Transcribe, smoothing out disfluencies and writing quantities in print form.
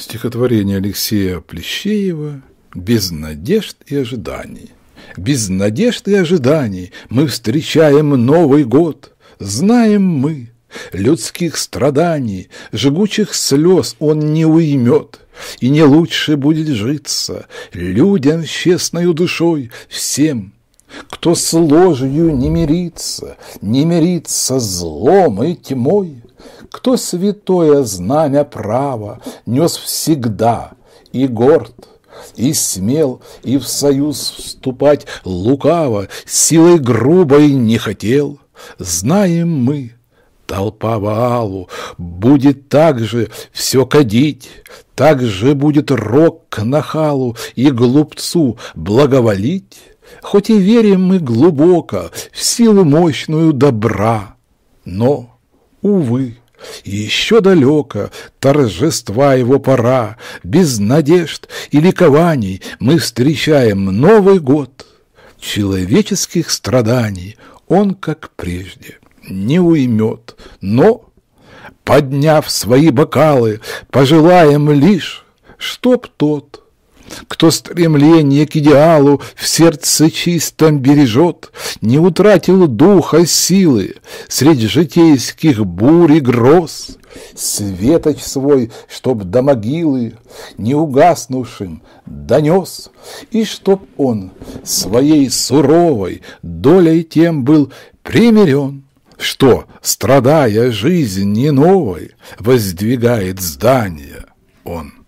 Стихотворение Алексея Плещеева «Без надежд и ожиданий». Без надежд и ожиданий мы встречаем Новый год. Знаем мы, людских страданий, жгучих слез он не уймет, и не лучше будет житься людям с честною душой, всем, кто с ложью не мирится с злом и тьмой, кто святое знамя права нес всегда и горд, и смел, и в союз вступать лукаво силой грубой не хотел. Знаем мы, толпа Ваалу будет так же все кадить, так же будет рок к нахалу и глупцу благоволить. Хоть и верим мы глубоко в силу мощную добра, но, увы, еще далеко торжества его пора, без надежд и ликований мы встречаем Новый год. Человеческих страданий он, как прежде, не уймет, но, подняв свои бокалы, пожелаем лишь, чтоб тот, кто стремление к идеалу в сердце чистом бережет, не утратил духа силы среди житейских бурь и гроз, светоч свой, чтоб до могилы не угаснувшим донес, и чтоб он своей суровой долей тем был примирен, что, страдая жизни новой, воздвигает здания он.